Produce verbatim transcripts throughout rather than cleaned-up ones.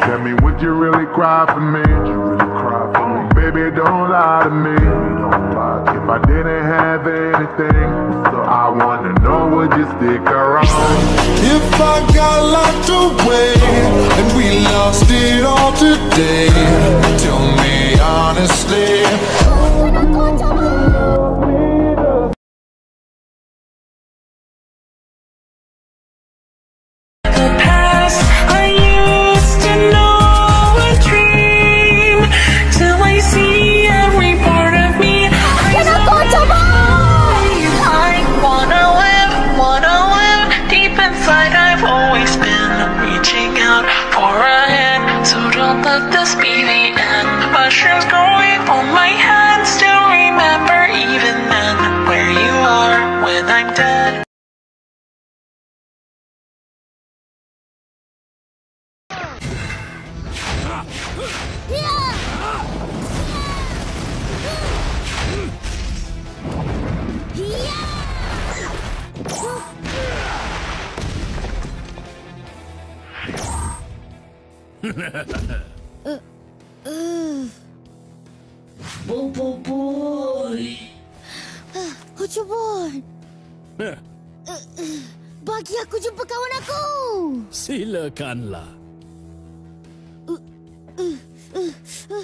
Tell me, would you really cry for me? Would you really cry for me? Baby, don't lie to me. Don't lie to me. If I didn't have anything, I wanna know, would you stick around? If I got locked away and we lost it all today, tell me honestly. Let this be the end. Mushrooms growing on my head. Still remember even then where you are when I'm dead. uh, uh. Boboiboy. Uh, Boboiboy. uh, uh, bagi aku jumpa kawan aku. Silakanlah. Uh, uh, uh, uh.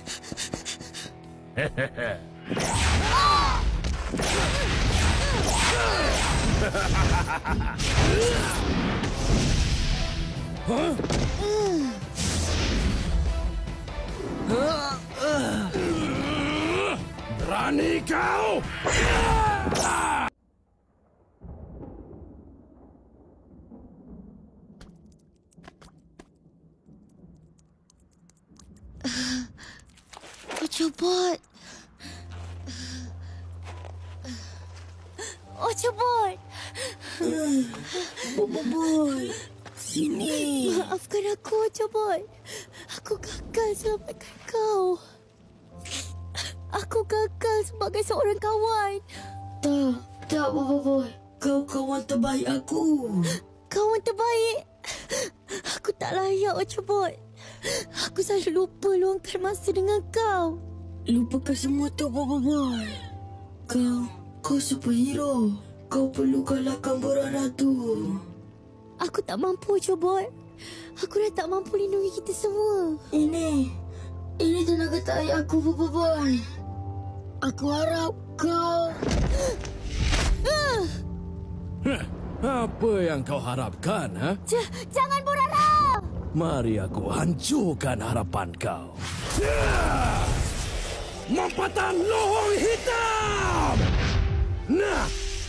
Huh? Berani kau? Oh, cepat. Oh, cepat. Boboiboy. Sini. Maafkan aku, cepat. Aku gagal selamatkan kau. Aku gagal sebagai seorang kawan. Tak, tak Boboiboy. Kau kawan terbaik aku. Kawan terbaik? Aku tak layak, Ocobot. Aku selalu lupa luangkan masa dengan kau. Lupakan semua tu, Boboiboy. Kau, kau superhero. Kau perlu kalahkan Borara tu. Aku tak mampu, Ocobot. Aku dah tak mampu lindungi kita semua. Ini, ini tenaga tarik aku, Boboiboy. Aku harap kau... Apa yang kau harapkan, ha? J jangan, Borara! Mari aku hancurkan harapan kau. Lompatan lohong hitam! Nah!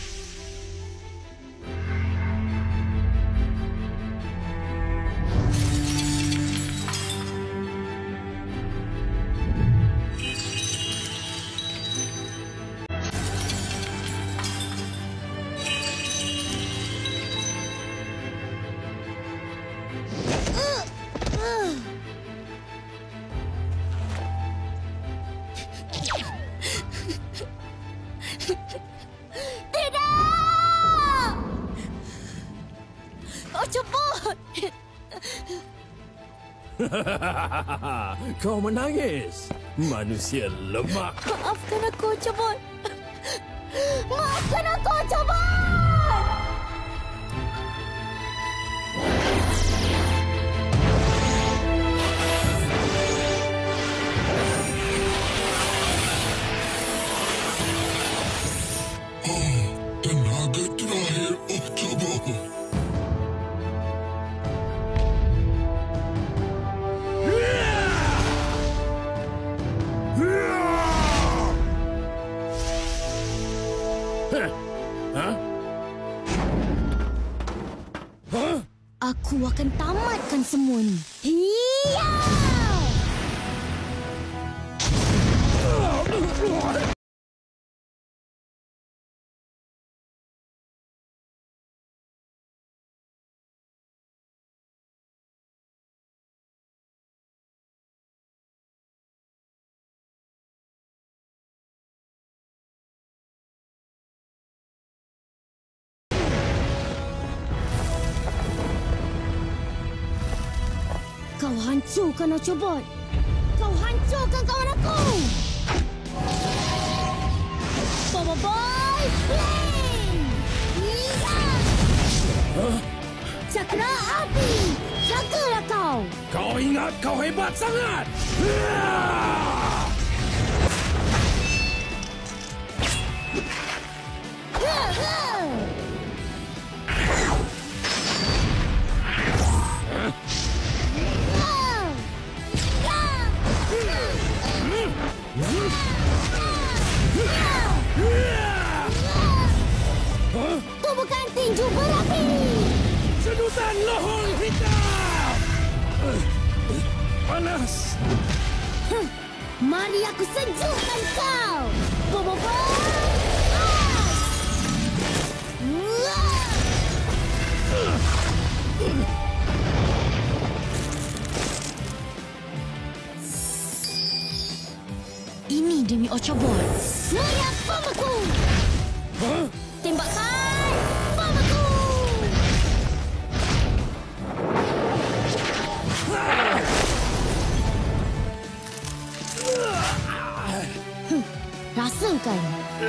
Tidak! Oh, cepat! Kau menangis, manusia lemak. Maafkan aku, cepat! Maafkan aku, cepat! Tenaga terakhir October. Hah? Hah? Aku akan tamatkan semua ni. Hiya! Kau hancurkan Octobot. Kau hancurkan kawan aku. Boboiboy, flame! Iya! Huh? Cakra api! Jagalah kau! Kau ingat kau hebat sangat? Itu bukan tinju berapi! Sedutan lohong hitam! Panas! Huh. Mari aku sejukkan kau! Boboiboy! Ini demi Octobot. Melihat bomaku! Huh? Tembakkan bomaku! Huh. Rasakan!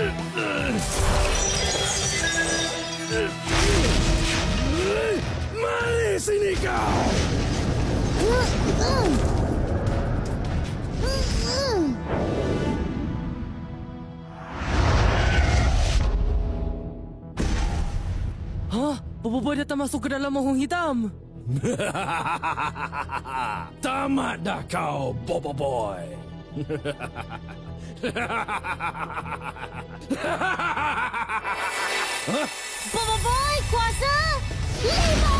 Mari sini kau! Uh, uh. Uh, uh. Hah? Boboiboy datang masuk ke dalam mohon hitam. Tamat dah kau, Boboiboy. Boboiboy kuasa lima!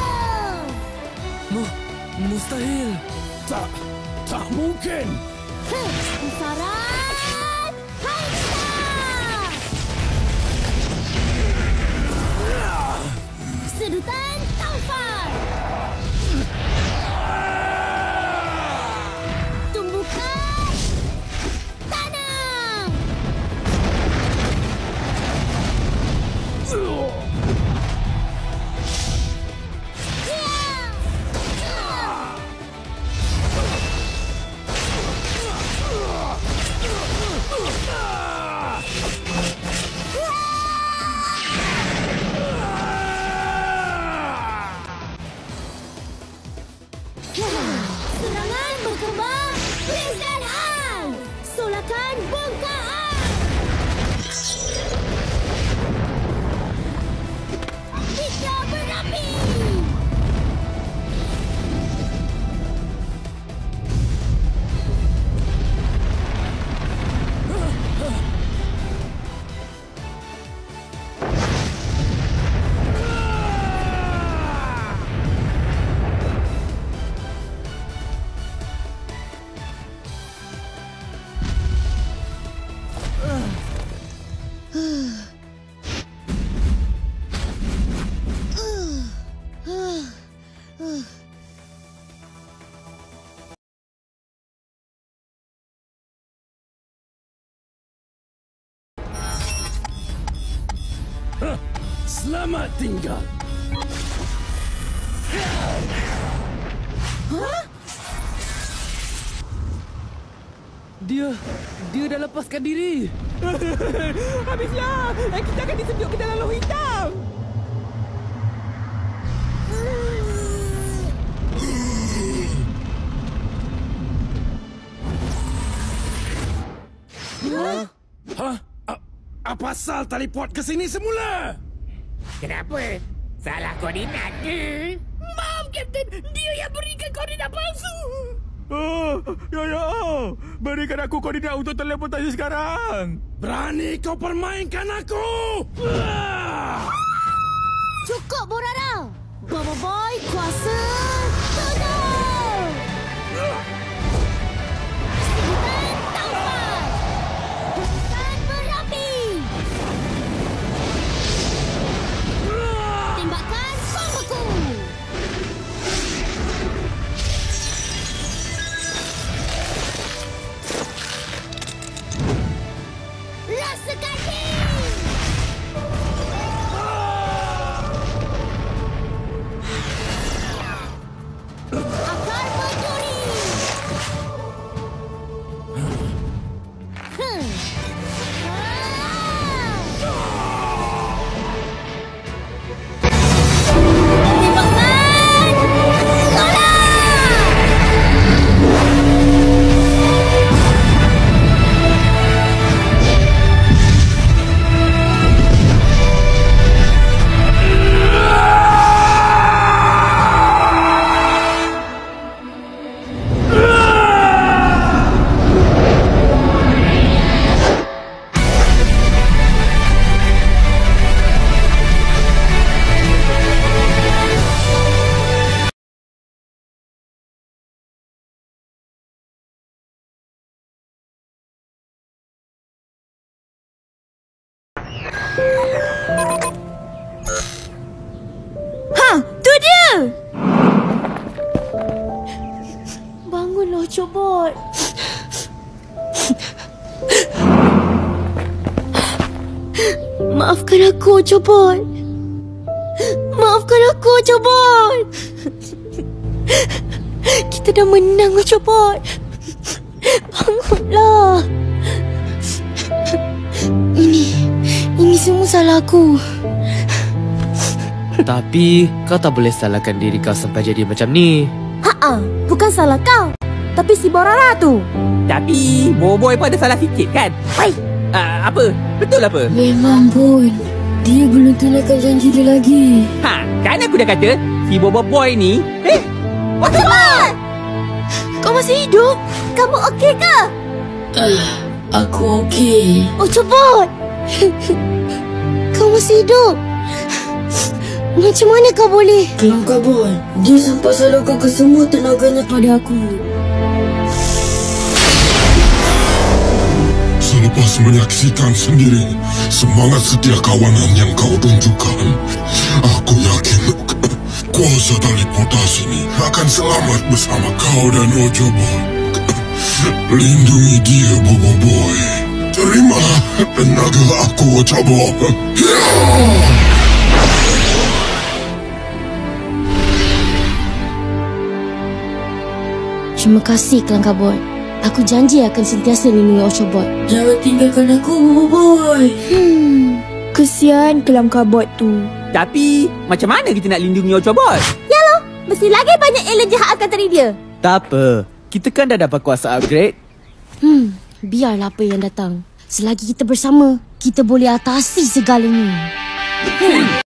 Mu- mustahil. Tak, tak mungkin. Heh, pusaran hancur! Sedutan taufan! Tumbukan tanam! Serangan berkembang Presiden Solakan bongkaan Hijau berapi Selamat tinggal. Dia, dia dah lepaskan diri. Habislah. Kita akan disejuk ke dalam lohong hitam. Hah? Hah? A- apa asal teleport ke sini semula? Kenapa? Salah koordinat ke? Maaf, Kapten. Dia yang berikan koordinat palsu. Oh, ya ya. Berikan aku koordinat untuk teleportasi sekarang. Berani kau permainkan aku? Ah! Cukup, Borara! Boboiboy kuasa tuduh! Sebutan taufan! Putusan berapi! Tembakan bombaku! Rasakan ini! aku, Ocobot. Maafkan aku, Ocobot. Kita dah menang, Ocobot. Bangunlah. Ini, ini semua salah aku. Tapi kau tak boleh salahkan diri kau sampai jadi macam ni. Haa, bukan salah kau, tapi si Borara tu. Tapi Boboiboy pun ada salah sikit kan? Hai, uh, apa? Betul apa? Memang pun. Dia belum tunaikan janji dia lagi. Ha, kan aku dah kata si Boboiboy ni. Eh, Ocobot! Kau masih hidup? Kamu okey ke? Uh, aku okey. Ocobot! Kau masih hidup? Macam mana kau boleh? Kelam kabut. Dia sampai salurkan ke semua tenaganya pada aku. Selepas menyaksikan sendiri semangat setia kawanan yang kau tunjukkan, aku yakin kuasa teleportasi ini akan selamat bersama kau dan Ocobot. Lindungi dia, Boboiboy. Terimalah tenaga aku, Ocobot. Terima kasih, Kelang Kabut. Aku janji akan sentiasa lindungi Ocobot. Jangan tinggalkan aku, Boboiboy. Hmm, kesian Kelang Kabut tu. tapi macam mana kita nak lindungi Ocobot? Yalah, mesti lagi banyak alien jahat akan cari dia. Tak apa, kita kan dah dapat kuasa upgrade. Hmm, biarlah apa yang datang. Selagi kita bersama, kita boleh atasi segalanya. Hmm.